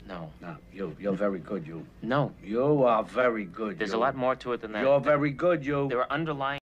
No. No, you're very good, you. No. You are very good, There's you. a lot more to it than that. You're very good, you. There are underlying